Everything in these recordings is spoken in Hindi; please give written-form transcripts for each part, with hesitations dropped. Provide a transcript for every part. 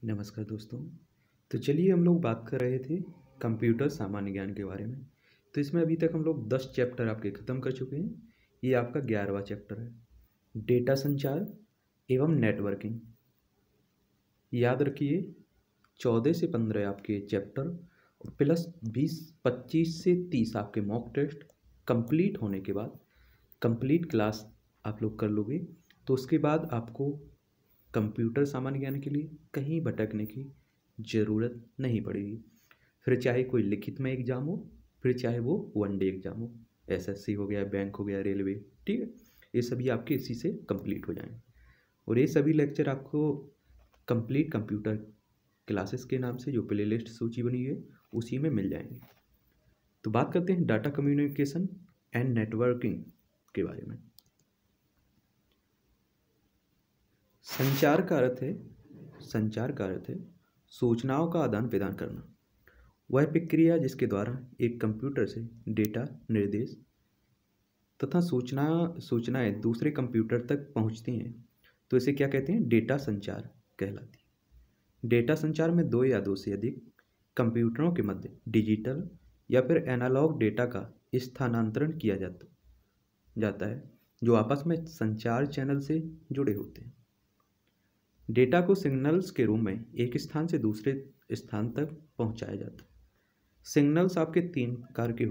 नमस्कार दोस्तों। तो चलिए हम लोग बात कर रहे थे कंप्यूटर सामान्य ज्ञान के बारे में। तो इसमें अभी तक हम लोग 10 चैप्टर आपके ख़त्म कर चुके हैं। ये आपका 11वां चैप्टर है, डेटा संचार एवं नेटवर्किंग। याद रखिए 14 से 15 आपके चैप्टर और प्लस 25 से 30 आपके मॉक टेस्ट कंप्लीट होने के बाद कंप्लीट क्लास आप लोग कर लोगे तो उसके बाद आपको कंप्यूटर सामान्य ज्ञान के लिए कहीं भटकने की ज़रूरत नहीं पड़ेगी। फिर चाहे कोई लिखित में एग्ज़ाम हो, फिर चाहे वो वनडे एग्ज़ाम हो, एसएससी हो गया, बैंक हो गया, रेलवे, ठीक है, ये सभी आपके इसी से कंप्लीट हो जाएंगे। और ये सभी लेक्चर आपको कंप्लीट कंप्यूटर क्लासेस के नाम से जो प्लेलिस्ट सूची बनी है उसी में मिल जाएंगे। तो बात करते हैं डाटा कम्युनिकेशन एंड नेटवर्किंग के बारे में। संचार का अर्थ है सूचनाओं का आदान प्रदान करना। वह प्रक्रिया जिसके द्वारा एक कंप्यूटर से डेटा, निर्देश तथा सूचनाएं दूसरे कंप्यूटर तक पहुंचती हैं, तो इसे क्या कहते हैं? डेटा संचार कहलाती है। डेटा संचार में दो या दो से अधिक कंप्यूटरों के मध्य डिजिटल या फिर एनालॉग डेटा का स्थानांतरण किया जाता है जो आपस में संचार चैनल से जुड़े होते हैं। डेटा को सिग्नल्स के रूप में एक स्थान से दूसरे स्थान तक पहुंचाया जाता है। सिग्नल्स आपके तीन प्रकार के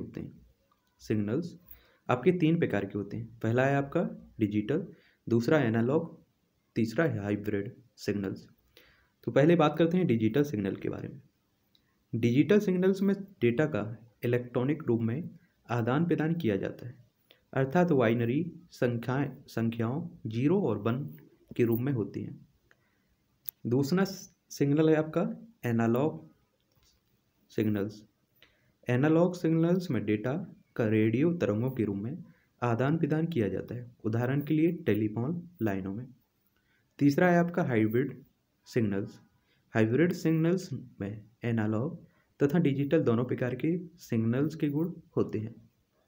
होते हैं। पहला है आपका डिजिटल, दूसरा एनालॉग, तीसरा है हाइब्रिड सिग्नल्स। तो पहले बात करते हैं डिजिटल सिग्नल के बारे में। डिजिटल सिग्नल्स में डेटा का इलेक्ट्रॉनिक रूप में आदान प्रदान किया जाता है, अर्थात बाइनरी संख्याओं 0 और 1 के रूप में होती हैं। दूसरा सिग्नल है आपका एनालॉग सिग्नल्स। एनालॉग सिग्नल्स में डेटा का रेडियो तरंगों के रूप में आदान प्रदान किया जाता है, उदाहरण के लिए टेलीफोन लाइनों में। तीसरा है आपका हाइब्रिड सिग्नल्स। हाइब्रिड सिग्नल्स में एनालॉग तथा डिजिटल दोनों प्रकार के सिग्नल्स के गुण होते हैं।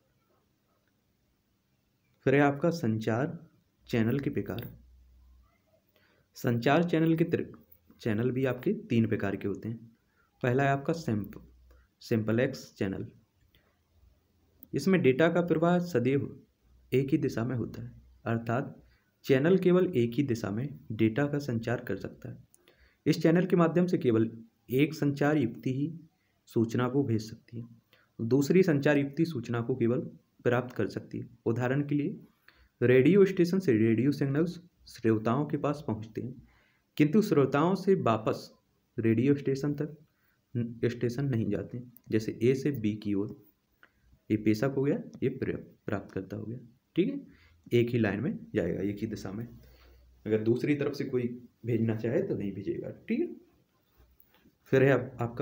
फिर है आपका संचार चैनल के प्रकार। संचार चैनल भी आपके 3 प्रकार के होते हैं। पहला है आपका सिंपलेक्स चैनल। इसमें डेटा का प्रवाह सदैव एक ही दिशा में होता है, अर्थात चैनल केवल एक ही दिशा में डेटा का संचार कर सकता है। इस चैनल के माध्यम से केवल एक संचार युक्ति ही सूचना को भेज सकती है, दूसरी संचार युक्ति सूचना को केवल प्राप्त कर सकती है। उदाहरण के लिए रेडियो स्टेशन से रेडियो सिग्नल्स श्रोताओं के पास पहुंचते हैं, किंतु श्रोताओं से वापस रेडियो स्टेशन नहीं जाते। जैसे ए से बी की ओर, ये प्रेषक हो गया, ये प्राप्तकर्ता हो गया, ठीक है, एक ही लाइन में जाएगा, एक ही दिशा में। अगर दूसरी तरफ से कोई भेजना चाहे तो नहीं भेजेगा, ठीक है। फिर है आपका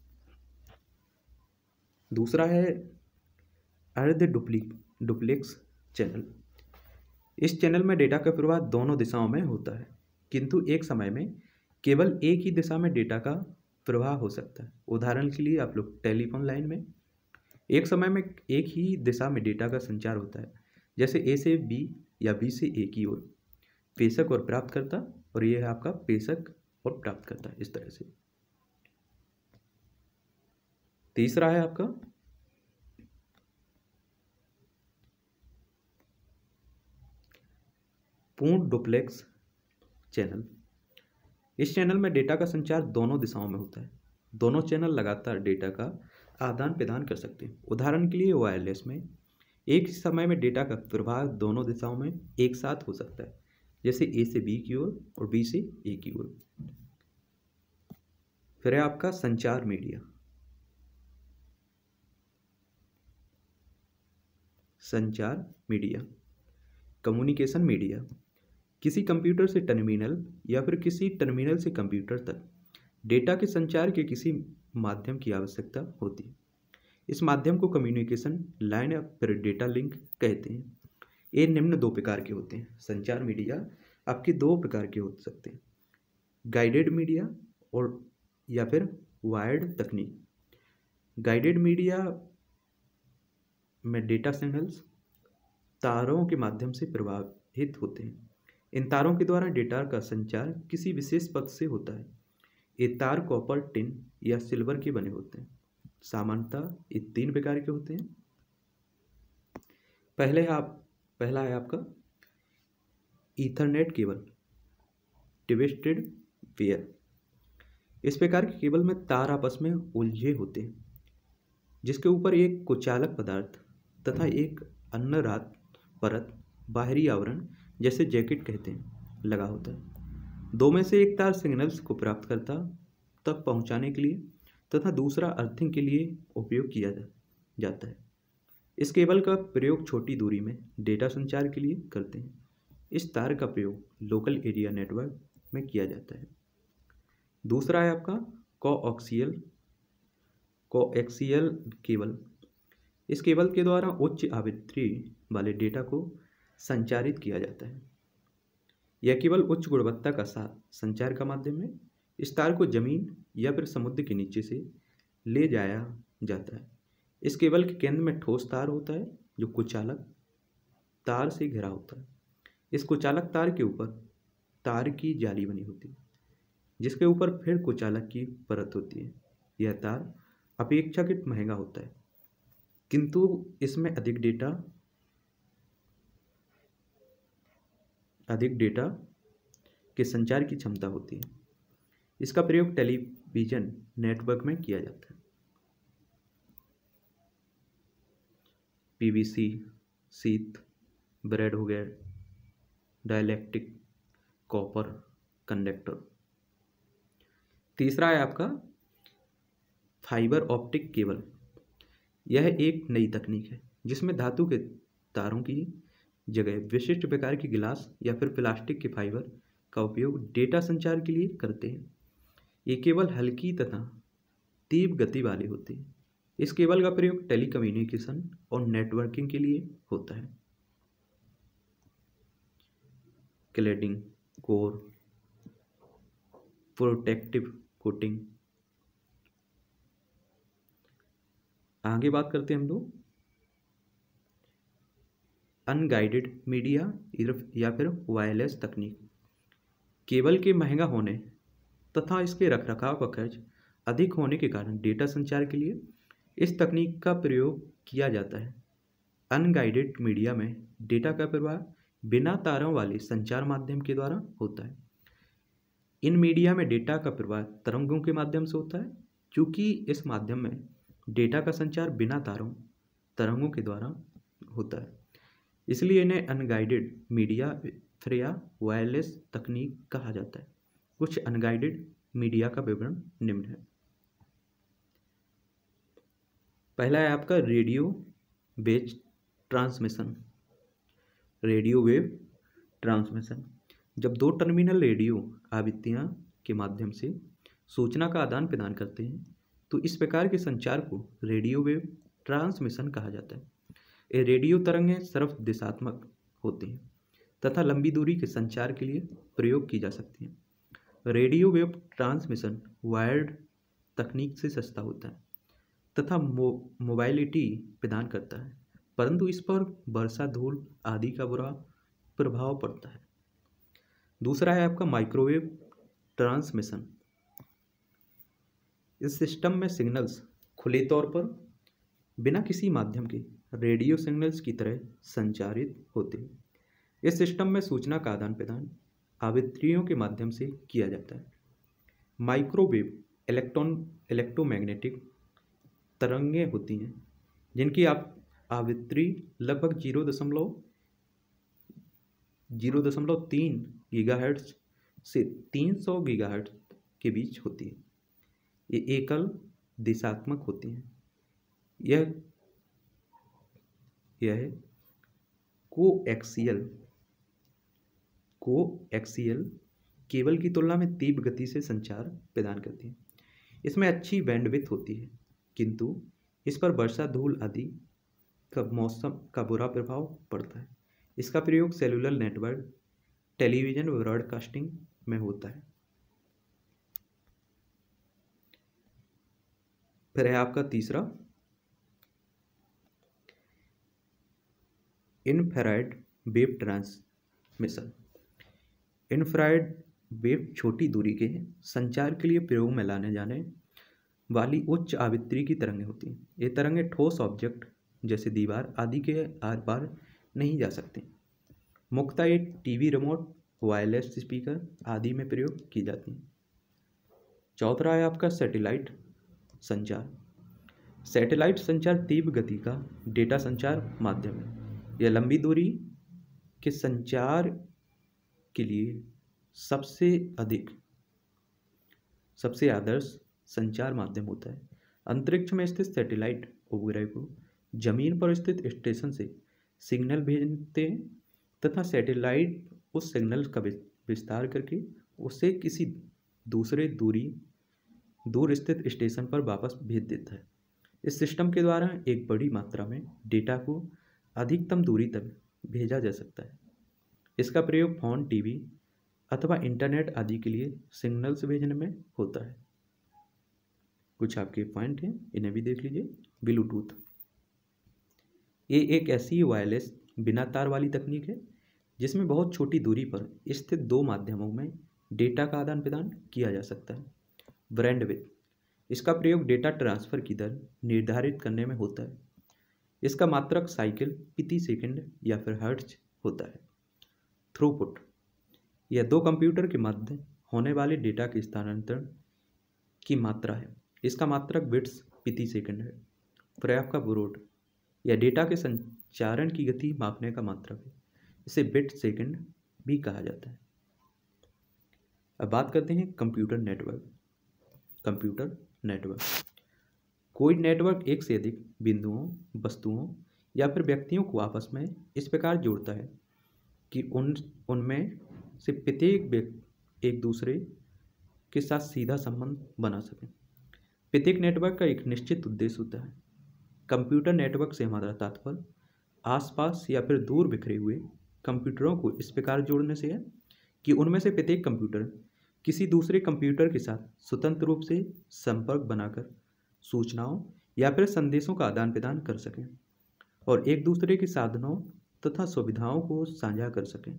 दूसरा है अर्ध डुप्लेक्स चैनल। इस चैनल में डेटा का प्रवाह दोनों दिशाओं में होता है, किंतु एक समय में केवल एक ही दिशा में डेटा का प्रवाह हो सकता है। उदाहरण के लिए आप लोग टेलीफोन लाइन में एक समय में एक ही दिशा में डेटा का संचार होता है, जैसे ए से बी या बी से ए की ओर, प्रेषक और प्राप्तकर्ता, और यह है आपका प्रेषक और प्राप्तकर्ता, इस तरह से। तीसरा है आपका पूर्ण डुप्लेक्स चैनल। इस चैनल में डेटा का संचार दोनों दिशाओं में होता है। दोनों चैनल लगातार डेटा का आदान प्रदान कर सकते हैं। उदाहरण के लिए वायरलेस में एक ही समय में डेटा का प्रवाह दोनों दिशाओं में एक साथ हो सकता है, जैसे ए से बी की ओर और बी से ए की ओर। फिर है आपका संचार मीडिया। कम्युनिकेशन मीडिया किसी कंप्यूटर से टर्मिनल या फिर किसी टर्मिनल से कंप्यूटर तक डेटा के संचार के किसी माध्यम की आवश्यकता होती है। इस माध्यम को कम्युनिकेशन लाइन या फिर डेटा लिंक कहते हैं। ये निम्न 2 प्रकार के होते हैं। संचार मीडिया आपके 2 प्रकार के हो सकते हैं, गाइडेड मीडिया और या फिर वायर्ड तकनीक। गाइडेड मीडिया में डेटा सिग्नल्स तारों के माध्यम से प्रवाहित होते हैं। इन तारों के द्वारा डेटा का संचार किसी विशेष पथ से होता है। ये तार कॉपर, टिन या सिल्वर के बने होते हैं। सामान्यतः ये 3 प्रकार के होते हैं। पहला है आपका ईथरनेट केबल, ट्विस्टेड पेयर। इस प्रकार के केबल में तार आपस में उलझे होते हैं, जिसके ऊपर एक कुचालक पदार्थ तथा एक अन्य रात परत, बाहरी आवरण जैसे जैकेट कहते हैं, लगा होता है। दो में से एक तार सिग्नल्स को प्राप्तकर्ता तक पहुंचाने के लिए तथा दूसरा अर्थिंग के लिए उपयोग किया जाता है। इस केबल का प्रयोग छोटी दूरी में डेटा संचार के लिए करते हैं। इस तार का प्रयोग लोकल एरिया नेटवर्क में किया जाता है। दूसरा है आपका कोएक्सियल केबल। इस केबल के द्वारा उच्च आवृत्ति वाले डेटा को संचारित किया जाता है। यह केबल उच्च गुणवत्ता का संचार का माध्यम है। इस तार को जमीन या फिर समुद्र के नीचे से ले जाया जाता है। इस केबल के केंद्र में ठोस तार होता है जो कुचालक तार से घिरा होता है। इस कुचालक तार के ऊपर तार की जाली बनी होती है, जिसके ऊपर फिर कुचालक की परत होती है। यह तार अपेक्षाकृत महंगा होता है, किंतु इसमें अधिक डेटा के संचार की क्षमता होती है। इसका प्रयोग टेलीविजन नेटवर्क में किया जाता है। पीवीसी, शीट, ब्रेड हो गया, डाइलेक्ट्रिक, कॉपर, कंडक्टर। तीसरा है आपका फाइबर ऑप्टिक केबल। यह एक नई तकनीक है जिसमें धातु के तारों की जगह विशिष्ट प्रकार के गिलास या फिर प्लास्टिक के फाइबर का उपयोग डेटा संचार के लिए करते हैं। ये केबल हल्की तथा तीव्र गति वाले होते हैं। इस केबल का प्रयोग टेलीकम्युनिकेशन और नेटवर्किंग के लिए होता है। Cladding, core, protective coating. आगे बात करते हैं हम लोग अनगाइडेड मीडिया या फिर वायरलेस तकनीक। केबल के महंगा होने तथा इसके रखरखाव का खर्च अधिक होने के कारण डेटा संचार के लिए इस तकनीक का प्रयोग किया जाता है। अनगाइडेड मीडिया में डेटा का प्रवाह बिना तारों वाले संचार माध्यम के द्वारा होता है। इन मीडिया में डेटा का प्रवाह तरंगों के माध्यम से होता है। चूँकि इस माध्यम में डेटा का संचार बिना तरंगों के द्वारा होता है, इसलिए इन्हें अनगाइडेड मीडिया फिर या वायरलेस तकनीक कहा जाता है। कुछ अनगाइडेड मीडिया का विवरण निम्न है। पहला है आपका radio wave transmission. Radio wave transmission जब दो टर्मिनल रेडियो आवृत्तियां के माध्यम से सूचना का आदान प्रदान करते हैं तो इस प्रकार के संचार को रेडियो वेव ट्रांसमिशन कहा जाता है। ये रेडियो तरंगें सर्व दिशात्मक होती हैं तथा लंबी दूरी के संचार के लिए प्रयोग की जा सकती हैं। रेडियो वेव ट्रांसमिशन वायर्ड तकनीक से सस्ता होता है तथा मोबाइलिटी प्रदान करता है, परंतु इस पर वर्षा, धूल आदि का बुरा प्रभाव पड़ता है। दूसरा है आपका माइक्रोवेव ट्रांसमिशन। इस सिस्टम में सिग्नल्स खुले तौर पर बिना किसी माध्यम के रेडियो सिग्नल्स की तरह संचारित होते हैं। इस सिस्टम में सूचना का आदान प्रदान आवृत्तियों के माध्यम से किया जाता है। माइक्रोवेव इलेक्ट्रोमैग्नेटिक तरंगें होती हैं जिनकी आवृत्ति लगभग 0.03 गीगाहर्ट्ज से 300 गीगाहर्ट्ज के बीच होती है। ये एकल दिशात्मक होती हैं। यह कोएक्सियल केबल की तुलना में तीव्र गति से संचार प्रदान करती है। इसमें अच्छी बैंडविड्थ होती है, किंतु इस पर वर्षा, धूल आदि का मौसम का बुरा प्रभाव पड़ता है। इसका प्रयोग सेलुलर नेटवर्क, टेलीविजन ब्रॉडकास्टिंग में होता है। फिर है आपका तीसरा infrared wave transmission. Infrared wave छोटी दूरी के संचार के लिए प्रयोग में लाने जाने वाली उच्च आवृत्ति की तरंगें होती हैं। ये तरंगें ठोस ऑब्जेक्ट जैसे दीवार आदि के आर पार नहीं जा सकती। मुख्यतः ये टीवी रिमोट, वायरलेस स्पीकर आदि में प्रयोग की जाती हैं। चौथा है आपका सैटेलाइट संचार। सैटेलाइट संचार तीव्र गति का डेटा संचार माध्यम है। यह लंबी दूरी के संचार के लिए सबसे आदर्श संचार माध्यम होता है। अंतरिक्ष में स्थित सैटेलाइट उपग्रह को जमीन पर स्थित स्टेशन से सिग्नल भेजते हैं तथा सैटेलाइट उस सिग्नल का विस्तार करके उसे किसी दूर स्थित स्टेशन पर वापस भेज देता है। इस सिस्टम के द्वारा एक बड़ी मात्रा में डेटा को अधिकतम दूरी तक भेजा जा सकता है। इसका प्रयोग फोन, टीवी अथवा इंटरनेट आदि के लिए सिग्नल्स भेजने में होता है। कुछ आपके पॉइंट हैं, इन्हें भी देख लीजिए। ब्लूटूथ, ये एक ऐसी वायरलेस बिना तार वाली तकनीक है जिसमें बहुत छोटी दूरी पर स्थित दो माध्यमों में डेटा का आदान प्रदान किया जा सकता है। बैंडविड्थ, इसका प्रयोग डेटा ट्रांसफ़र की दर निर्धारित करने में होता है। इसका मात्रक साइकिल प्रति सेकंड या फिर हर्ट्ज होता है। थ्रूपुट, यह दो कंप्यूटर के मध्य होने वाले डेटा के स्थानांतरण की मात्रा है। इसका मात्रक बिट्स प्रति सेकंड है। पर्याप्त का विरोध, यह डेटा के संचारण की गति मापने का मात्रक है। इसे बिट सेकंड भी कहा जाता है। अब बात करते हैं कंप्यूटर नेटवर्क। कंप्यूटर नेटवर्क, कोई नेटवर्क एक से अधिक बिंदुओं, वस्तुओं या फिर व्यक्तियों को आपस में इस प्रकार जोड़ता है कि उनमें से प्रत्येक एक दूसरे के साथ सीधा संबंध बना सके। प्रत्येक नेटवर्क का एक निश्चित उद्देश्य होता है। कंप्यूटर नेटवर्क से हमारा तात्पर्य आसपास या फिर दूर बिखरे हुए कंप्यूटरों को इस प्रकार जोड़ने से है कि उनमें से प्रत्येक कंप्यूटर किसी दूसरे कंप्यूटर के साथ स्वतंत्र रूप से संपर्क बनाकर सूचनाओं या फिर संदेशों का आदान प्रदान कर सकें और एक दूसरे के साधनों तथा सुविधाओं को साझा कर सकें।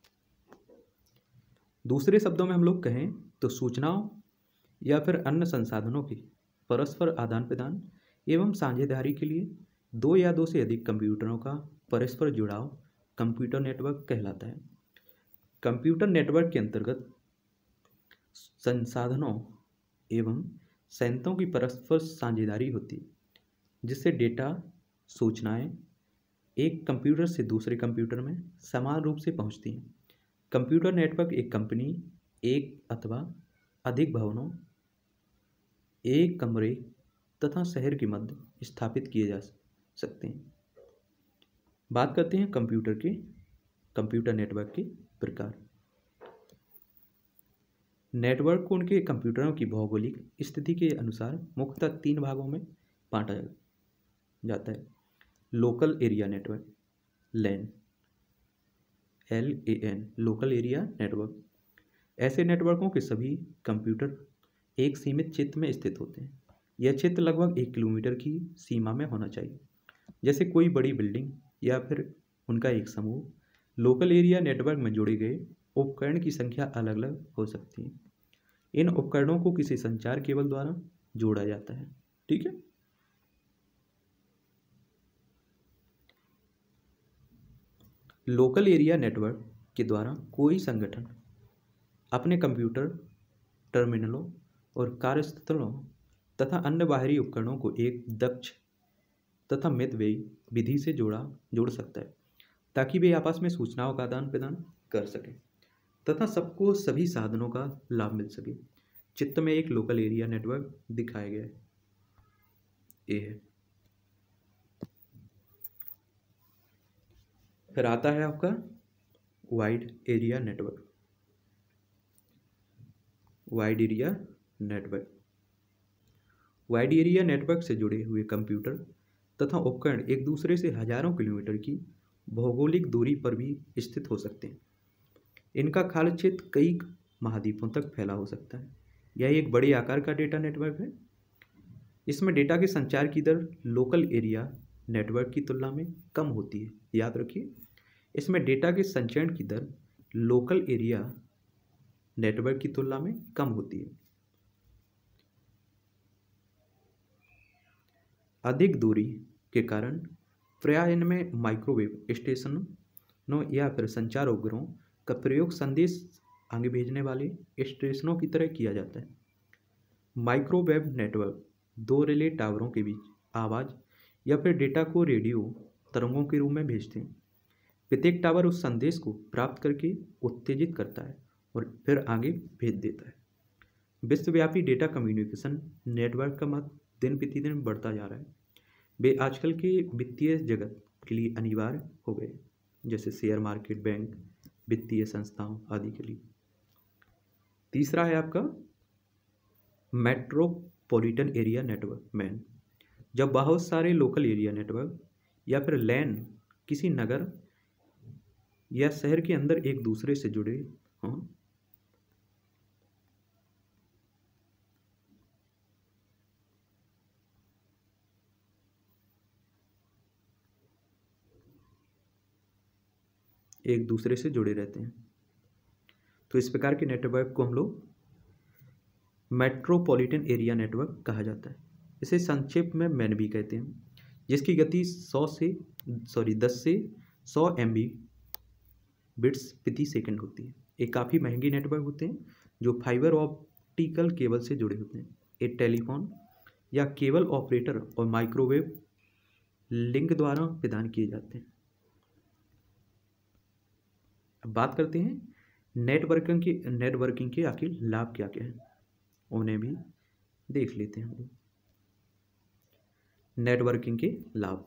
दूसरे शब्दों में हम लोग कहें तो सूचनाओं या फिर अन्य संसाधनों के परस्पर आदान प्रदान एवं साझेदारी के लिए दो या दो से अधिक कंप्यूटरों का परस्पर जुड़ाव कंप्यूटर नेटवर्क कहलाता है। कंप्यूटर नेटवर्क के अंतर्गत संसाधनों एवं संयंत्रों की परस्पर साझेदारी होती है, जिससे डेटा, सूचनाएं एक कंप्यूटर से दूसरे कंप्यूटर में समान रूप से पहुंचती हैं। कंप्यूटर नेटवर्क एक कंपनी, एक अथवा अधिक भवनों, एक कमरे तथा शहर के मध्य स्थापित किए जा सकते हैं। बात करते हैं कंप्यूटर नेटवर्क के प्रकार। नेटवर्क को उनके कंप्यूटरों की भौगोलिक स्थिति के अनुसार मुख्यतः 3 भागों में बांटा जाता है। Local area network, LAN, local area network. ऐसे नेटवर्कों के सभी कंप्यूटर एक सीमित क्षेत्र में स्थित होते हैं। यह क्षेत्र लगभग 1 किलोमीटर की सीमा में होना चाहिए, जैसे कोई बड़ी बिल्डिंग या फिर उनका एक समूह। लोकल एरिया नेटवर्क में जोड़े गए उपकरण की संख्या अलग अलग हो सकती है। इन उपकरणों को किसी संचार केबल द्वारा जोड़ा जाता है। ठीक है। लोकल एरिया नेटवर्क के द्वारा कोई संगठन अपने कंप्यूटर, टर्मिनलों और कार्यस्थलों तथा अन्य बाहरी उपकरणों को एक दक्ष तथा मितव्ययी विधि से जोड़ सकता है, ताकि वे आपस में सूचनाओं का आदान प्रदान कर सकें तथा सबको सभी साधनों का लाभ मिल सके। चित्र में एक लोकल एरिया नेटवर्क दिखाया गया है। ये है। फिर आता है आपका wide area network. Wide area network से जुड़े हुए कंप्यूटर तथा उपकरण एक दूसरे से हजारों किलोमीटर की भौगोलिक दूरी पर भी स्थित हो सकते हैं। इनका कार्य क्षेत्र कई महाद्वीपों तक फैला हो सकता है। यह एक बड़े आकार का डेटा नेटवर्क है। इसमें डेटा के संचार की दर लोकल एरिया नेटवर्क की तुलना में कम होती है। याद रखिए, इसमें डेटा के संचरण की दर लोकल एरिया नेटवर्क की तुलना में कम होती है। अधिक दूरी के कारण प्रायः इनमें माइक्रोवेव स्टेशनों या फिर संचार उपग्रहों का प्रयोग संदेश आगे भेजने वाले स्टेशनों की तरह किया जाता है। माइक्रोवेव नेटवर्क दो रिले टावरों के बीच आवाज़ या फिर डेटा को रेडियो तरंगों के रूप में भेजते हैं। प्रत्येक टावर उस संदेश को प्राप्त करके उत्तेजित करता है और फिर आगे भेज देता है। विश्वव्यापी डेटा कम्युनिकेशन नेटवर्क का महत्व दिन प्रतिदिन बढ़ता जा रहा है। वे आजकल के वित्तीय जगत के लिए अनिवार्य हो गए, जैसे शेयर मार्केट, बैंक, वित्तीय संस्थाओं आदि के लिए। तीसरा है आपका मेट्रोपॉलिटन एरिया नेटवर्क, मैन। जब बहुत सारे लोकल एरिया नेटवर्क या फिर लैन किसी नगर या शहर के अंदर एक दूसरे से जुड़े हों, एक दूसरे से जुड़े रहते हैं, तो इस प्रकार के नेटवर्क को हम लोग मेट्रोपॉलिटन एरिया नेटवर्क कहा जाता है। इसे संक्षेप में मैन भी कहते हैं, जिसकी गति 10 से 100 MB बिट्स प्रति सेकंड होती है। ये काफ़ी महंगे नेटवर्क होते हैं जो फाइबर ऑप्टिकल केबल से जुड़े होते हैं। ये टेलीफोन या केबल ऑपरेटर और माइक्रोवेव लिंक द्वारा प्रदान किए जाते हैं। अब बात करते हैं नेटवर्किंग के आखिर लाभ क्या क्या हैं, उन्हें भी देख लेते हैं हम लोग। नेटवर्किंग के लाभ।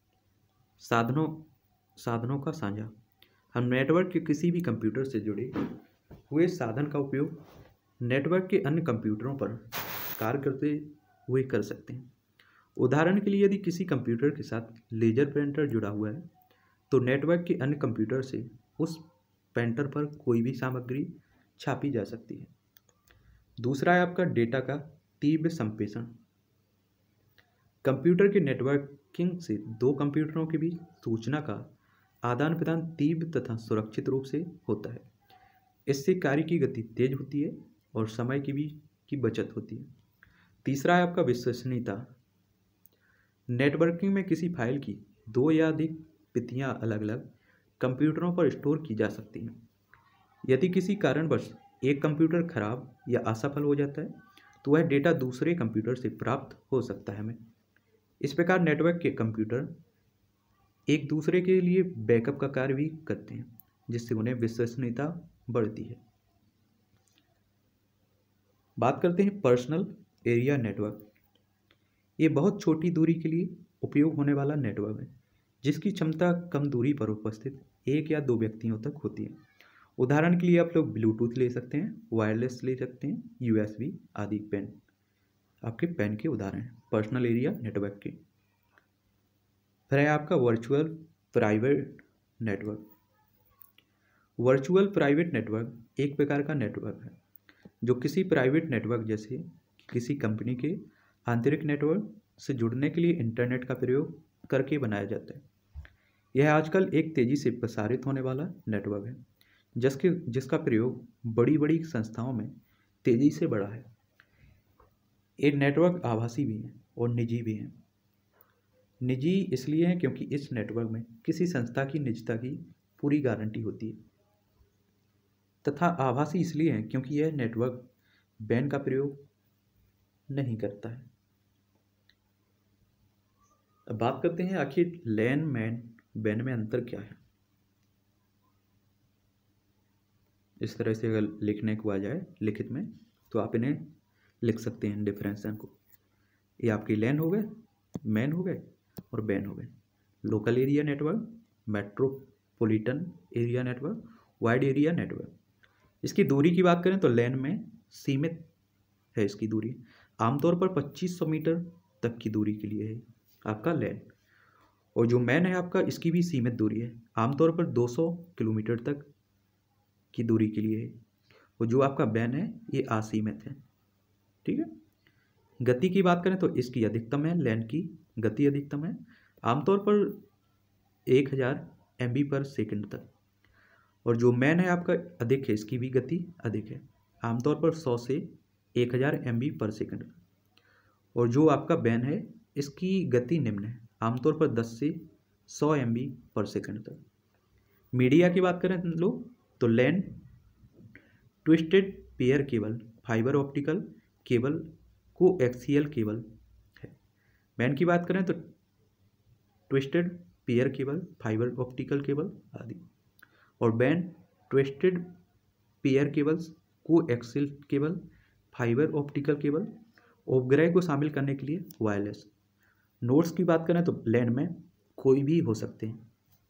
साधनों का साझा। हम नेटवर्क के किसी भी कंप्यूटर से जुड़े हुए साधन का उपयोग नेटवर्क के अन्य कंप्यूटरों पर कार्य करते हुए कर सकते हैं। उदाहरण के लिए, यदि किसी कंप्यूटर के साथ लेजर प्रिंटर जुड़ा हुआ है तो नेटवर्क के अन्य कंप्यूटर से उस प्रिंटर पर कोई भी सामग्री छापी जा सकती है। दूसरा है आपका डेटा का तीव्र संप्रेषण। कंप्यूटर के नेटवर्किंग से दो कंप्यूटरों के बीच सूचना का आदान प्रदान तीव्र तथा सुरक्षित रूप से होता है। इससे कार्य की गति तेज होती है और समय की बचत होती है। तीसरा है आपका विश्वसनीयता। नेटवर्किंग में किसी फाइल की दो या अधिक प्रतियां अलग अलग कंप्यूटरों पर स्टोर की जा सकती हैं। यदि किसी कारणवश एक कंप्यूटर खराब या असफल हो जाता है तो वह डेटा दूसरे कंप्यूटर से प्राप्त हो सकता है हमें। इस प्रकार नेटवर्क के कंप्यूटर एक दूसरे के लिए बैकअप का कार्य भी करते हैं, जिससे उन्हें विश्वसनीयता बढ़ती है। बात करते हैं पर्सनल एरिया नेटवर्क। ये बहुत छोटी दूरी के लिए उपयोग होने वाला नेटवर्क है, जिसकी क्षमता कम दूरी पर उपस्थित एक या दो व्यक्तियों तक होती है। उदाहरण के लिए आप लोग ब्लूटूथ ले सकते हैं, वायरलेस ले सकते हैं, USB आदि पेन आपके पेन के उदाहरण हैं पर्सनल एरिया नेटवर्क के। फिर है आपका virtual private network. Virtual private network एक प्रकार का नेटवर्क है जो किसी प्राइवेट नेटवर्क जैसे किसी कंपनी के आंतरिक नेटवर्क से जुड़ने के लिए इंटरनेट का प्रयोग करके बनाया जाता है। यह आजकल एक तेज़ी से प्रसारित होने वाला नेटवर्क है, जिसका प्रयोग बड़ी बड़ी संस्थाओं में तेज़ी से बढ़ा है। ये नेटवर्क आभासी भी हैं और निजी भी हैं। निजी इसलिए हैं क्योंकि इस नेटवर्क में किसी संस्था की निजता की पूरी गारंटी होती है, तथा आभासी इसलिए हैं क्योंकि यह नेटवर्क बैन का प्रयोग नहीं करता है। अब बात करते हैं आखिर लैन, मैन, बैन में अंतर क्या है। इस तरह से अगर लिखने को आ जाए लिखित में तो आप इन्हें लिख सकते हैं डिफरेंसन को। ये आपके लैन हो गए, मैन हो गए और बैन हो गए। Local area network, metropolitan area network, wide area network. इसकी दूरी की बात करें तो लैन में सीमित है इसकी दूरी, आमतौर पर 2500 मीटर तक की दूरी के लिए है आपका लैन। और जो मैन है आपका, इसकी भी सीमित दूरी है, आमतौर पर 200 किलोमीटर तक की दूरी के लिए है। और जो आपका बैन है ये असीमित है। ठीक है। गति की बात करें तो इसकी अधिकतम है, लैन की गति अधिकतम है, आमतौर पर 1000 MB पर सेकंड तक। और जो मैन है आपका अधिक है, इसकी भी गति अधिक है, आमतौर पर 100 से 1000 MB पर सेकंड। और जो आपका बैन है इसकी गति निम्न है, आमतौर पर 10 से 100 MB पर सेकंड तक। मीडिया की बात करें हम लोग तो LAN twisted pair cable, fibre optical cable, coaxial cable है। बैन की बात करें तो twisted pair cable, fibre optical cable आदि। और बैंड twisted pair cables, coaxial cable, fibre optical cable, उपग्रह को शामिल करने के लिए वायरलेस। नोड्स की बात करें तो लैन में कोई भी हो सकते हैं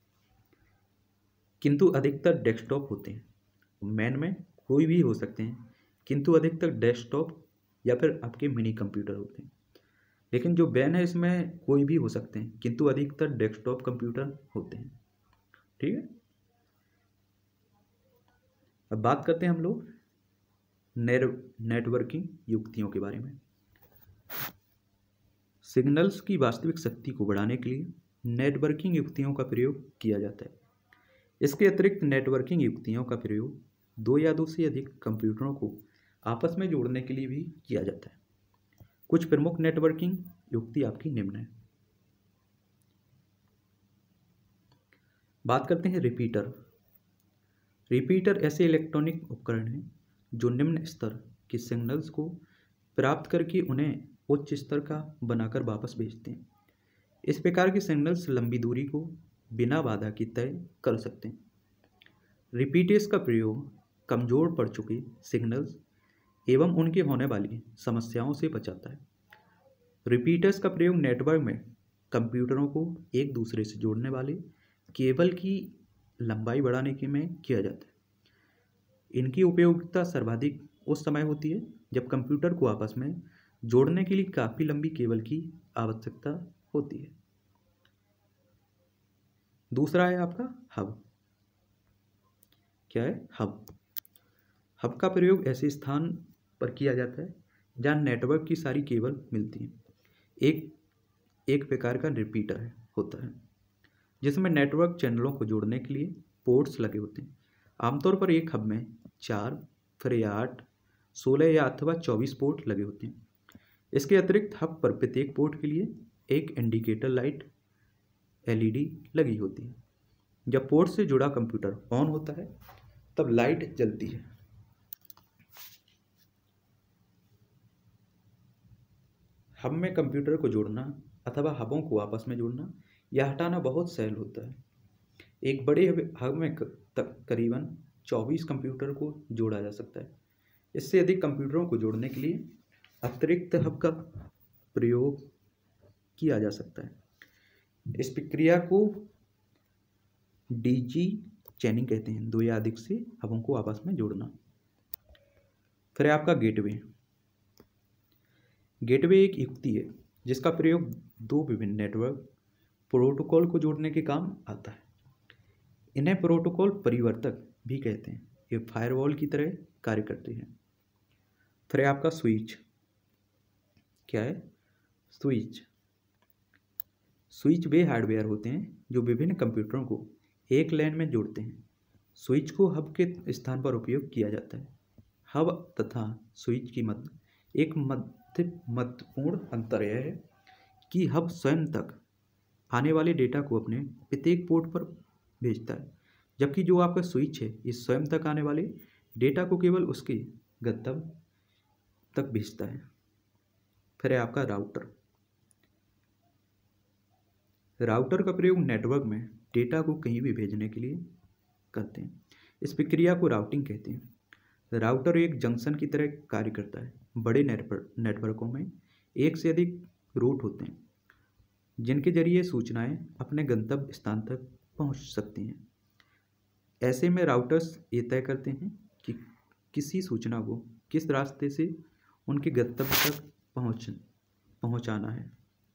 किंतु अधिकतर डेस्कटॉप होते हैं। मैन में कोई भी हो सकते हैं किंतु अधिकतर डेस्कटॉप या फिर आपके मिनी कंप्यूटर होते हैं। लेकिन जो बैन है इसमें कोई भी हो सकते हैं किंतु अधिकतर डेस्कटॉप कंप्यूटर होते हैं। ठीक है, अब बात करते हैं हम लोग नेटवर्किंग युक्तियों के बारे में। सिग्नल्स की वास्तविक शक्ति को बढ़ाने के लिए नेटवर्किंग युक्तियों का प्रयोग किया जाता है। इसके अतिरिक्त नेटवर्किंग युक्तियों का प्रयोग दो या दो से अधिक कंप्यूटरों को आपस में जोड़ने के लिए भी किया जाता है। कुछ प्रमुख नेटवर्किंग युक्ति आपकी निम्न है। बात करते हैं रिपीटर। रिपीटर ऐसे इलेक्ट्रॉनिक उपकरण हैं जो निम्न स्तर के सिग्नल्स को प्राप्त करके उन्हें उच्च स्तर का बनाकर वापस भेजते हैं। इस प्रकार के सिग्नल्स लंबी दूरी को बिना बाधा के तय कर सकते हैं। रिपीटर्स का प्रयोग कमजोर पड़ चुके सिग्नल्स एवं उनके होने वाली समस्याओं से बचाता है। रिपीटर्स का प्रयोग नेटवर्क में कंप्यूटरों को एक दूसरे से जोड़ने वाले केबल की लंबाई बढ़ाने के में किया जाता है। इनकी उपयोगिता सर्वाधिक उस समय होती है जब कंप्यूटर को आपस में जोड़ने के लिए काफ़ी लंबी केबल की आवश्यकता होती है। दूसरा है आपका हब। क्या है? हब। हब का प्रयोग ऐसे स्थान पर किया जाता है जहाँ नेटवर्क की सारी केबल मिलती हैं। एक प्रकार का रिपीटर होता है जिसमें नेटवर्क चैनलों को जोड़ने के लिए पोर्ट्स लगे होते हैं। आमतौर पर एक हब में 4, फिर 8, 16 या अथवा 24 पोर्ट लगे होते हैं। इसके अतिरिक्त हब पर प्रत्येक पोर्ट के लिए एक इंडिकेटर लाइट LED लगी होती है। जब पोर्ट से जुड़ा कंप्यूटर ऑन होता है तब लाइट जलती है। हब में कंप्यूटर को जोड़ना अथवा हबों को आपस में जोड़ना या हटाना बहुत सरल होता है। एक बड़े हब में करीबन 24 कंप्यूटर को जोड़ा जा सकता है। इससे अधिक कंप्यूटरों को जोड़ने के लिए अतिरिक्त हब का प्रयोग किया जा सकता है। इस प्रक्रिया को DG चैनिंग कहते हैं, दो या अधिक से हबों को आपस में जोड़ना। फिर आपका गेटवे। गेटवे एक युक्ति है जिसका प्रयोग दो विभिन्न नेटवर्क प्रोटोकॉल को जोड़ने के काम आता है। इन्हें प्रोटोकॉल परिवर्तक भी कहते हैं। ये फायरवॉल की तरह कार्य करते हैं। फिर आपका स्विच। क्या है? स्विच। स्विच वे हार्डवेयर होते हैं जो विभिन्न कंप्यूटरों को एक लैन में जोड़ते हैं। स्विच को हब के स्थान पर उपयोग किया जाता है। हब तथा स्विच की मध्य एक महत्वपूर्ण अंतर यह है कि हब स्वयं तक आने वाले डेटा को अपने प्रत्येक पोर्ट पर भेजता है, जबकि जो आपका स्विच है इस स्वयं तक आने वाले डेटा को केवल उसके गंतव्य तक भेजता है। फिर है आपका राउटर। राउटर का प्रयोग नेटवर्क में डेटा को कहीं भी भेजने के लिए करते हैं। इस प्रक्रिया को राउटिंग कहते हैं। राउटर एक जंक्शन की तरह कार्य करता है। बड़े नेटवर्कों में एक से अधिक रूट होते हैं जिनके जरिए सूचनाएं अपने गंतव्य स्थान तक पहुंच सकती हैं। ऐसे में राउटर्स ये तय करते हैं कि किसी सूचना को किस रास्ते से उनके गंतव्य तक पहुंचाना है।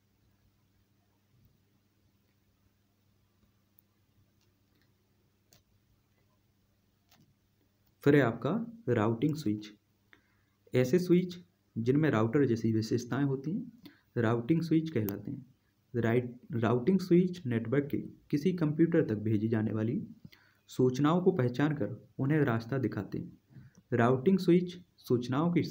फिर है आपका राउटिंग स्विच। ऐसे स्विच जिनमें राउटर जैसी विशेषताएं होती हैं राउटिंग स्विच कहलाते हैं। राउटिंग स्विच नेटवर्क के किसी कंप्यूटर तक भेजी जाने वाली सूचनाओं को पहचान कर उन्हें रास्ता दिखाते हैं। राउटिंग स्विच सूचनाओं की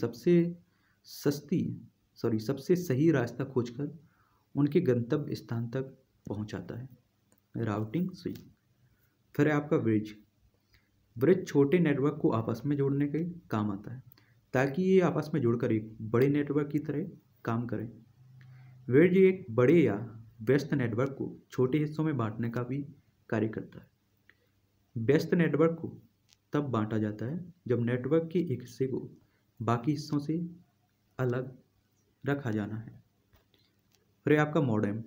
सबसे सही रास्ता खोजकर उनके गंतव्य स्थान तक पहुंचाता है। Routing switch. फिर है आपका ब्रिज। ब्रिज छोटे नेटवर्क को आपस में जोड़ने के काम आता है ताकि ये आपस में जुड़कर एक बड़े नेटवर्क की तरह काम करें। ब्रिज एक बड़े या व्यस्त नेटवर्क को छोटे हिस्सों में बांटने का भी कार्य करता है। व्यस्त नेटवर्क को तब बांटा जाता है जब नेटवर्क के एक हिस्से को बाकी हिस्सों से अलग रखा जाना है। फिर आपका मॉडेम।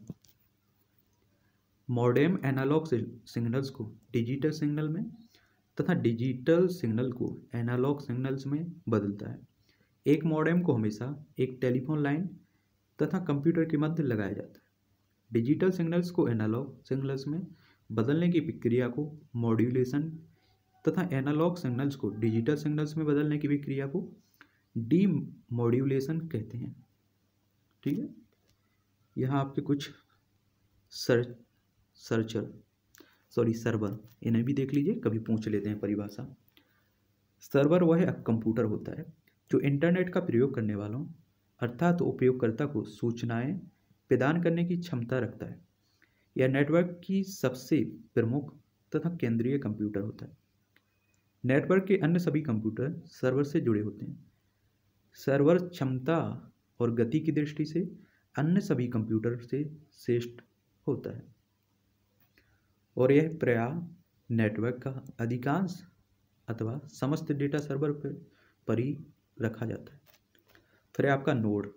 मॉडेम एनालॉग सिग्नल्स को डिजिटल सिग्नल में तथा डिजिटल सिग्नल को एनालॉग सिग्नल्स में बदलता है। एक मॉडेम को हमेशा एक टेलीफोन लाइन तथा कंप्यूटर के मध्य लगाया जाता है। डिजिटल सिग्नल्स को एनालॉग सिग्नल्स में बदलने की प्रक्रिया को मॉड्यूलेशन तथा एनालॉग सिग्नल्स को डिजिटल सिग्नल्स में बदलने की प्रक्रिया को डीमॉड्यूलेशन कहते हैं। ठीक है, यहाँ आपके कुछ सर्वर, इन्हें भी देख लीजिए, कभी पूछ लेते हैं परिभाषा। सर्वर वह कंप्यूटर होता है जो इंटरनेट का प्रयोग करने वालों अर्थात उपयोगकर्ता को सूचनाएं प्रदान करने की क्षमता रखता है। यह नेटवर्क की सबसे प्रमुख तथा केंद्रीय कंप्यूटर होता है। नेटवर्क के अन्य सभी कंप्यूटर सर्वर से जुड़े होते हैं। सर्वर क्षमता और गति की दृष्टि से अन्य सभी कंप्यूटर से श्रेष्ठ होता है और यह प्रायः नेटवर्क का अधिकांश अथवा समस्त डेटा सर्वर पर ही रखा जाता है। फिर आपका नोड।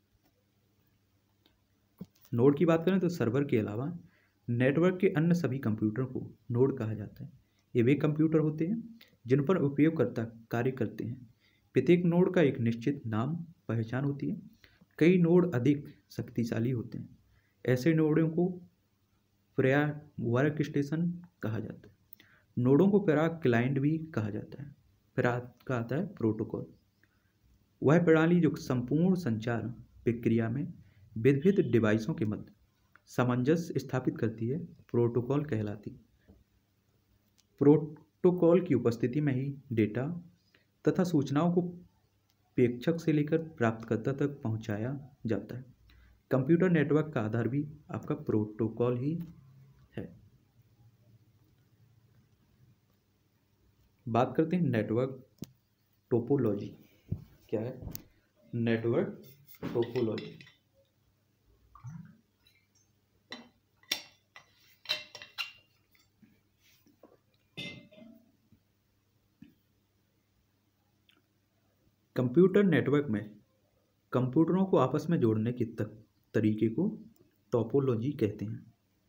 नोड की बात करें तो सर्वर के अलावा नेटवर्क के अन्य सभी कंप्यूटर को नोड कहा जाता है। ये वे कंप्यूटर होते हैं जिन पर उपयोगकर्ता कार्य करते हैं। प्रत्येक नोड का एक निश्चित नाम पहचान होती है। कई नोड अधिक शक्तिशाली होते हैं। ऐसे नोडों को प्रायः वर्क स्टेशन कहा जाता है। नोडों को प्रायः क्लाइंट भी कहा जाता है। फिर का आता है प्रोटोकॉल। वह प्रणाली जो संपूर्ण संचार प्रक्रिया में विविध डिवाइसों के मध्य सामंजस्य स्थापित करती है, प्रोटोकॉल कहलाती है। प्रोटोकॉल की उपस्थिति में ही डेटा तथा सूचनाओं को प्रेषक से लेकर प्राप्तकर्ता तक पहुंचाया जाता है। कंप्यूटर नेटवर्क का आधार भी आपका प्रोटोकॉल ही है। बात करते हैं नेटवर्क टोपोलॉजी। क्या है नेटवर्क टोपोलॉजी? कंप्यूटर नेटवर्क में कंप्यूटरों को आपस में जोड़ने के तरीके को टोपोलॉजी कहते हैं।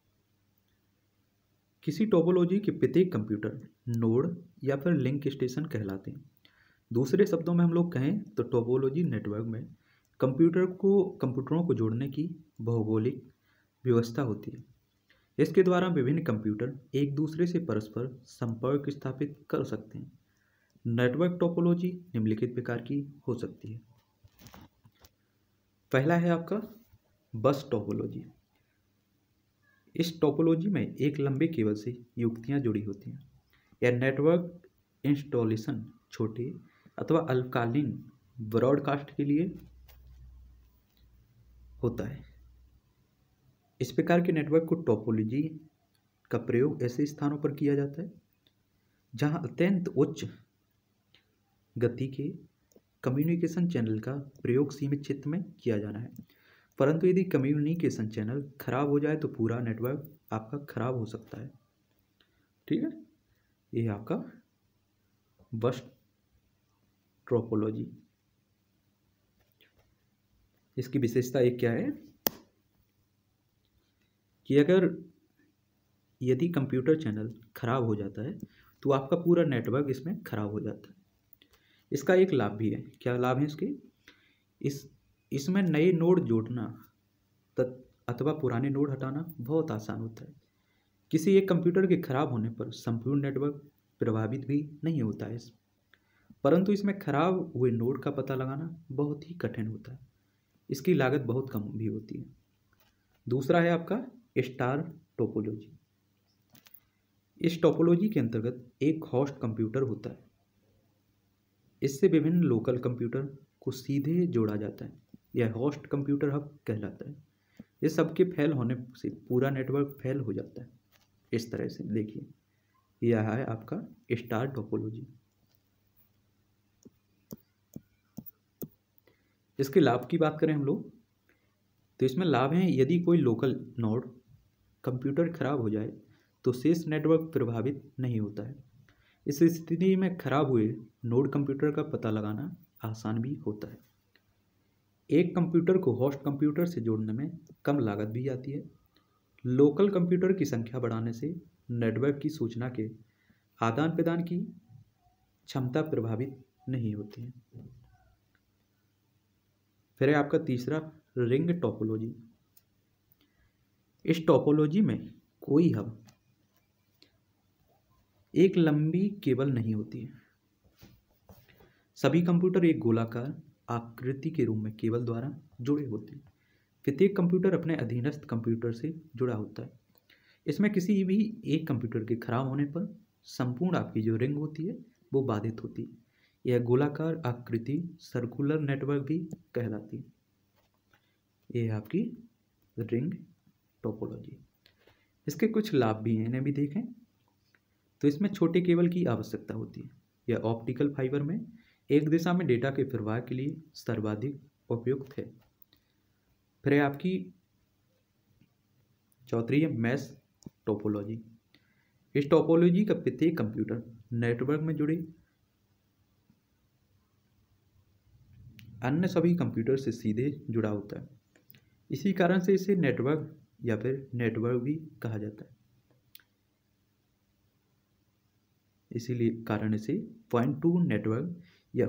किसी टोपोलॉजी के प्रत्येक कंप्यूटर नोड या फिर लिंक स्टेशन कहलाते हैं। दूसरे शब्दों में हम लोग कहें तो टोपोलॉजी नेटवर्क में कंप्यूटरों को जोड़ने की भौगोलिक व्यवस्था होती है। इसके द्वारा विभिन्न कंप्यूटर एक दूसरे से परस्पर संपर्क स्थापित कर सकते हैं। नेटवर्क टोपोलॉजी निम्नलिखित प्रकार की हो सकती है। पहला है आपका बस टोपोलॉजी। इस टोपोलॉजी में एक लंबे केबल से युक्तियां जुड़ी होती हैं। यह नेटवर्क इंस्टॉलेशन छोटे अथवा अल्पकालीन ब्रॉडकास्ट के लिए होता है। इस प्रकार के नेटवर्क को टोपोलॉजी का प्रयोग ऐसे स्थानों पर किया जाता है जहां अत्यंत उच्च गति के कम्युनिकेशन चैनल का प्रयोग सीमित क्षेत्र में किया जाना है। परंतु यदि कम्युनिकेशन चैनल खराब हो जाए तो पूरा नेटवर्क आपका खराब हो सकता है। ठीक है, ये आपका बस टोपोलॉजी। इसकी विशेषता एक क्या है कि यदि कंप्यूटर चैनल खराब हो जाता है तो आपका पूरा नेटवर्क इसमें खराब हो जाता है। इसका एक लाभ भी है। क्या लाभ है इसके? इसमें नए नोड जोड़ना अथवा पुराने नोड हटाना बहुत आसान होता है। किसी एक कंप्यूटर के खराब होने पर संपूर्ण नेटवर्क प्रभावित भी नहीं होता है, परंतु इसमें खराब हुए नोड का पता लगाना बहुत ही कठिन होता है। इसकी लागत बहुत कम भी होती है। दूसरा है आपका स्टार टोपोलॉजी। इस टोपोलॉजी के अंतर्गत एक होस्ट कंप्यूटर होता है। इससे विभिन्न लोकल कंप्यूटर को सीधे जोड़ा जाता है। यह होस्ट कंप्यूटर हब कहलाता है। इस सब के फेल होने से पूरा नेटवर्क फेल हो जाता है। इस तरह से देखिए, यह है आपका स्टार टोपोलॉजी। इसके लाभ की बात करें हम लोग, तो इसमें लाभ हैं, यदि कोई लोकल नोड कंप्यूटर खराब हो जाए तो शेष नेटवर्क प्रभावित नहीं होता है। इस स्थिति में खराब हुए नोड कंप्यूटर का पता लगाना आसान भी होता है। एक कंप्यूटर को होस्ट कंप्यूटर से जोड़ने में कम लागत भी आती है। लोकल कंप्यूटर की संख्या बढ़ाने से नेटवर्क की सूचना के आदान प्रदान की क्षमता प्रभावित नहीं होती है। फिर है आपका तीसरा रिंग टोपोलॉजी। इस टोपोलॉजी में कोई हब एक लंबी केबल नहीं होती है। सभी कंप्यूटर एक गोलाकार आकृति के रूप में केबल द्वारा जुड़े होते हैं। प्रत्येक कंप्यूटर अपने अधीनस्थ कंप्यूटर से जुड़ा होता है। इसमें किसी भी एक कंप्यूटर के खराब होने पर संपूर्ण आपकी जो रिंग होती है वो बाधित होती है। यह गोलाकार आकृति सर्कुलर नेटवर्क भी कहलाती है। ये है आपकी रिंग टोपोलॉजी। इसके कुछ लाभ भी हैं, इन्हें भी देखें। तो इसमें छोटे केबल की आवश्यकता होती है। यह ऑप्टिकल फाइबर में एक दिशा में डेटा के प्रवाह के लिए सर्वाधिक उपयुक्त है। फिर है आपकी चौथी है मैश टोपोलॉजी। इस टोपोलॉजी का प्रत्येक कंप्यूटर नेटवर्क में जुड़े अन्य सभी कंप्यूटर से सीधे जुड़ा होता है। इसी कारण से इसे नेटवर्क या फिर नेटवर्क भी कहा जाता है। इसीलिए कारण इसे पॉइंट टू नेटवर्क या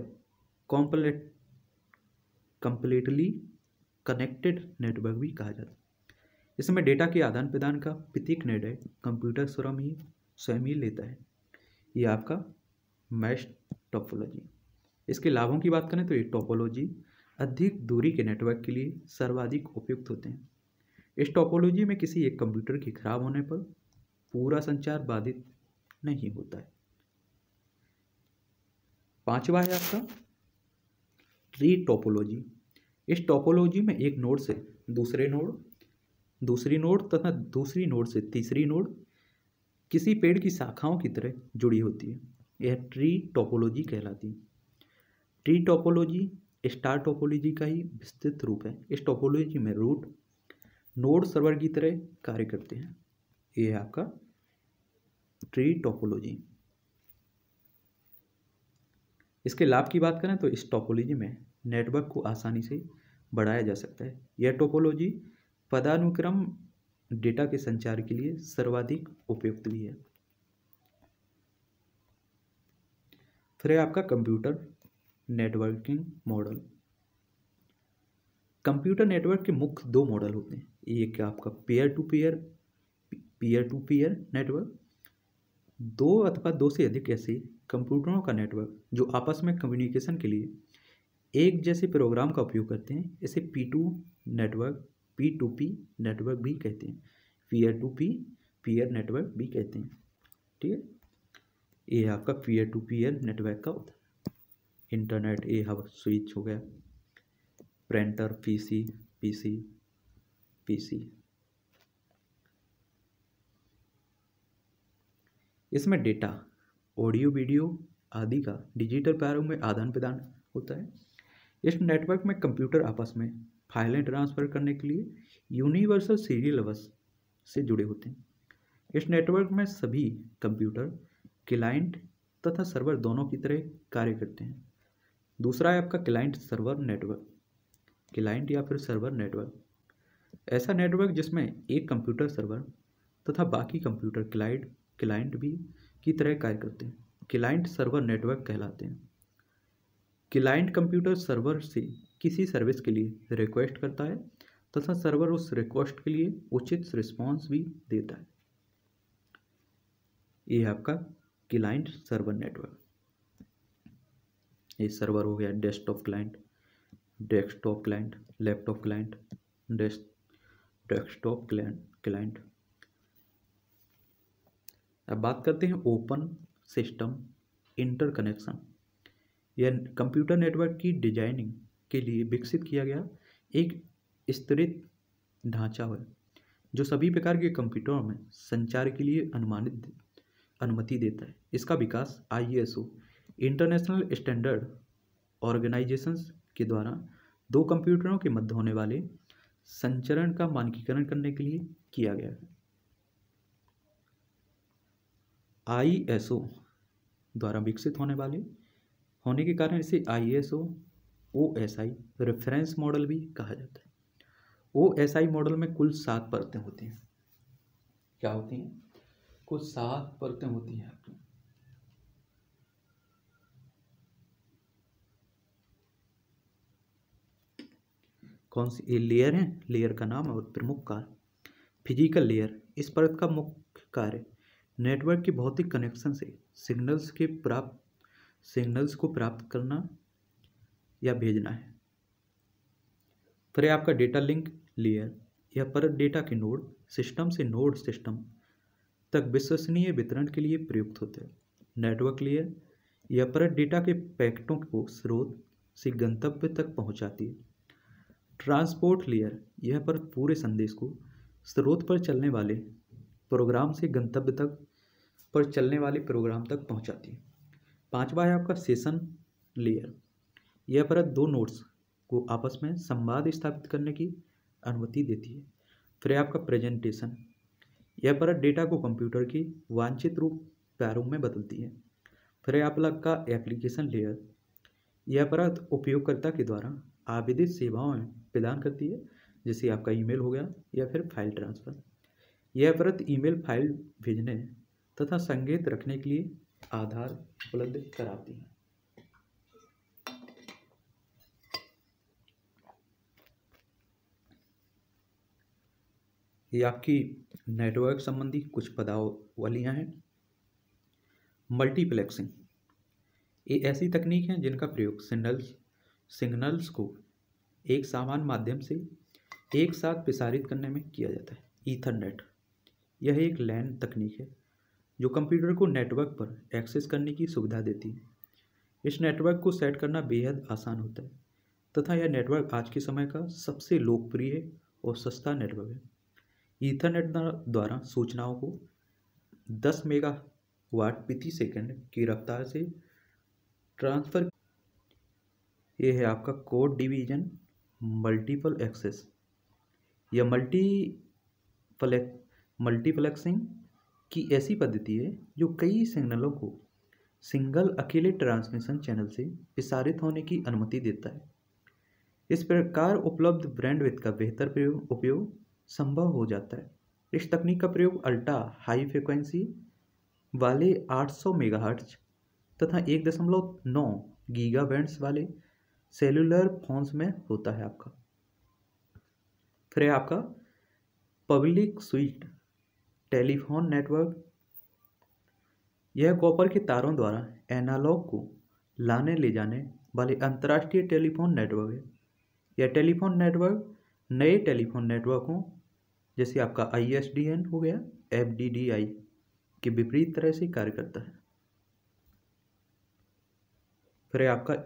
कंप्लीटली कनेक्टेड नेटवर्क भी कहा जाता है। इसमें डेटा के आदान प्रदान का प्रत्येक निर्णय कंप्यूटर स्वयं ही लेता है। ये आपका मैश टोपोलॉजी। इसके लाभों की बात करें तो ये टोपोलॉजी अधिक दूरी के नेटवर्क के लिए सर्वाधिक उपयुक्त होते हैं। इस टोपोलॉजी में किसी एक कंप्यूटर के खराब होने पर पूरा संचार बाधित नहीं होता है। पांचवा है आपका ट्री टोपोलॉजी। इस टोपोलॉजी में एक नोड से दूसरी नोड तथा दूसरी नोड से तीसरी नोड किसी पेड़ की शाखाओं की तरह जुड़ी होती है। यह ट्री टोपोलॉजी कहलाती है। ट्री टोपोलॉजी स्टार टोपोलॉजी का ही विस्तृत रूप है। इस टोपोलॉजी में रूट नोड सर्वर की तरह कार्य करते हैं। यह है आपका ट्री टोपोलॉजी। इसके लाभ की बात करें तो इस टोपोलॉजी में नेटवर्क को आसानी से बढ़ाया जा सकता है। यह टोपोलॉजी पदानुक्रम डेटा के संचार के लिए सर्वाधिक उपयुक्त भी है। फिर है आपका computer networking model. Computer network के मुख्य दो मॉडल होते हैं। एक आपका पीयर टू पीयर नेटवर्क, दो अथवा दो से अधिक ऐसे कंप्यूटरों का नेटवर्क जो आपस में कम्युनिकेशन के लिए एक जैसे प्रोग्राम का उपयोग करते हैं। इसे P2P नेटवर्क भी कहते हैं। पीयर टू पीयर नेटवर्क भी कहते हैं। ठीक है, ये आपका पीयर टू पीयर नेटवर्क का होता है। इंटरनेट ये हब स्विच हो गया, प्रिंटर पीसी। इसमें डेटा ऑडियो वीडियो आदि का डिजिटल प्रारूप में आदान प्रदान होता है। इस नेटवर्क में कंप्यूटर आपस में फाइलें ट्रांसफ़र करने के लिए यूनिवर्सल सीरियल बस से जुड़े होते हैं। इस नेटवर्क में सभी कंप्यूटर क्लाइंट तथा सर्वर दोनों की तरह कार्य करते हैं। दूसरा है आपका क्लाइंट या फिर सर्वर नेटवर्क। ऐसा नेटवर्क जिसमें एक कंप्यूटर सर्वर तथा बाकी कंप्यूटर क्लाइंट भी की तरह कार्य करते हैं, क्लाइंट सर्वर नेटवर्क कहलाते हैं। क्लाइंट कंप्यूटर सर्वर से किसी सर्विस के लिए रिक्वेस्ट करता है तथा सर्वर उस रिक्वेस्ट के लिए उचित रिस्पॉन्स भी देता है। ये है आपका क्लाइंट सर्वर नेटवर्क। ये सर्वर हो गया desktop client, laptop client, desktop client. अब बात करते हैं ओपन सिस्टम इंटरकनेक्शन। यह कंप्यूटर नेटवर्क की डिजाइनिंग के लिए विकसित किया गया एक स्तरित ढांचा है जो सभी प्रकार के कंप्यूटरों में संचार के लिए अनुमति देता है। इसका विकास ISO इंटरनेशनल स्टैंडर्ड ऑर्गेनाइजेशंस के द्वारा दो कंप्यूटरों के मध्य होने वाले संचरण का मानकीकरण करने के लिए किया गया है। ISO द्वारा विकसित होने के कारण इसे ISO OSI रेफरेंस मॉडल भी कहा जाता है। OSI मॉडल में कुल 7 परतें होती हैं। क्या होती हैं? कुल 7 परतें होती हैं। कौन सी ये लेयर है? लेयर का नाम और प्रमुख कार्य। फिजिकल लेयर, इस परत का मुख्य कार्य नेटवर्क के भौतिक कनेक्शन से सिग्नल्स को प्राप्त करना या भेजना है। फिर आपका डेटा लिंक लेयर, यह परत डेटा के नोड सिस्टम से नोड सिस्टम तक विश्वसनीय वितरण के लिए प्रयुक्त होते हैं। नेटवर्क लेयर, यह परत डेटा के पैकेटों को स्रोत से गंतव्य तक पहुंचाती है। ट्रांसपोर्ट लेयर, यह परत पूरे संदेश को स्रोत पर चलने वाले प्रोग्राम से गंतव्य तक पहुंचाती है। 5वां है आपका सेशन लेयर, यह परत दो नोड्स को आपस में संवाद स्थापित करने की अनुमति देती है। फिर आपका प्रेजेंटेशन, यह परत डेटा को कंप्यूटर की वांछित प्रारूप में बदलती है। फिर आपका एप्लीकेशन लेयर, यह परत उपयोगकर्ता के द्वारा आवेदित सेवाएं प्रदान करती है, जैसे आपका ईमेल हो गया या फिर फाइल ट्रांसफर। यह परत ईमेल फाइल भेजने तथा संकेत रखने के लिए आधार उपलब्ध कराती है। ये आपकी नेटवर्क संबंधी कुछ पदावलियां हैं। मल्टीप्लेक्सिंग, ये ऐसी तकनीक है जिनका प्रयोग सिग्नल्स को एक समान माध्यम से एक साथ प्रसारित करने में किया जाता है। ईथरनेट, यह एक लैन तकनीक है जो कंप्यूटर को नेटवर्क पर एक्सेस करने की सुविधा देती है। इस नेटवर्क को सेट करना बेहद आसान होता है तथा यह नेटवर्क आज के समय का सबसे लोकप्रिय और सस्ता नेटवर्क है। ईथरनेट द्वारा सूचनाओं को 10 मेगावाट प्रति सेकंड की रफ्तार से ट्रांसफर। ये है आपका कोड डिवीजन मल्टीपल एक्सेस। यह मल्टीप्लेक्सिंग की ऐसी पद्धति है जो कई सिग्नलों को सिंगल अकेले ट्रांसमिशन चैनल से प्रसारित होने की अनुमति देता है। इस प्रकार उपलब्ध बैंडविड्थ का बेहतर उपयोग संभव हो जाता है। इस तकनीक का प्रयोग अल्ट्रा हाई फ्रिक्वेंसी वाले 800 मेगाहर्ट्ज तथा 1.9 गीगाहर्ट्ज वाले सेलुलर फोन्स में होता है आपका। फिर आपका पब्लिक स्विच्ड टेलीफोन नेटवर्क, यह कॉपर के तारों द्वारा एनालॉग को लाने ले जाने वाले अंतर्राष्ट्रीय टेलीफोन नेटवर्क है। यह टेलीफोन नेटवर्क नए टेलीफोन नेटवर्कों जैसे आपका ISDN हो गया, FDDI के विपरीत तरह से कार्य करता है। फिर आपका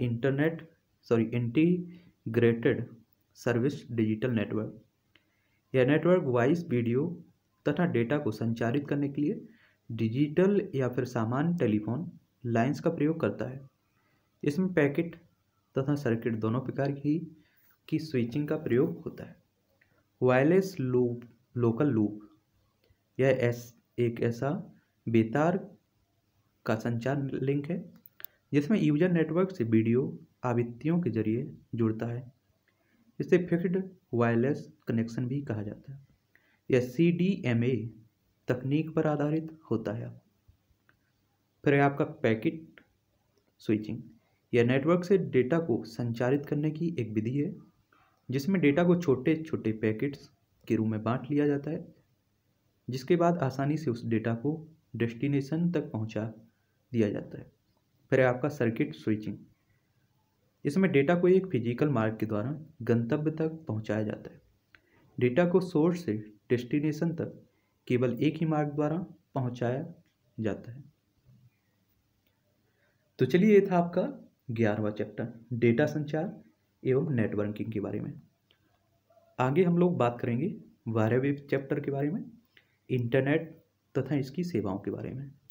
इंटीग्रेटेड सर्विस डिजिटल नेटवर्क, यह नेटवर्क वॉइस, वीडियो तथा डेटा को संचारित करने के लिए डिजिटल या फिर सामान्य टेलीफोन लाइंस का प्रयोग करता है। इसमें पैकेट तथा सर्किट दोनों प्रकार की स्विचिंग का प्रयोग होता है। वायरलेस लोकल लूप, यह एक ऐसा बेतार का संचार लिंक है जिसमें यूजर नेटवर्क से वीडियो आवृत्तियों के जरिए जुड़ता है। इसे फिक्स्ड वायरलेस कनेक्शन भी कहा जाता है। यह CDMA तकनीक पर आधारित होता है। फिर आपका पैकेट स्विचिंग, यह नेटवर्क से डेटा को संचारित करने की एक विधि है जिसमें डेटा को छोटे छोटे पैकेट्स के रूप में बांट लिया जाता है, जिसके बाद आसानी से उस डेटा को डेस्टिनेशन तक पहुंचा दिया जाता है। फिर आपका सर्किट स्विचिंग, इसमें डेटा को एक फिजिकल मार्ग के द्वारा गंतव्य तक पहुंचाया जाता है। डेटा को सोर्स से डेस्टिनेशन तक केवल एक ही मार्ग द्वारा पहुंचाया जाता है। तो चलिए, ये था आपका 11वां चैप्टर डेटा संचार एवं नेटवर्किंग के बारे में। आगे हम लोग बात करेंगे 12वें चैप्टर के बारे में, इंटरनेट तथा इसकी सेवाओं के बारे में।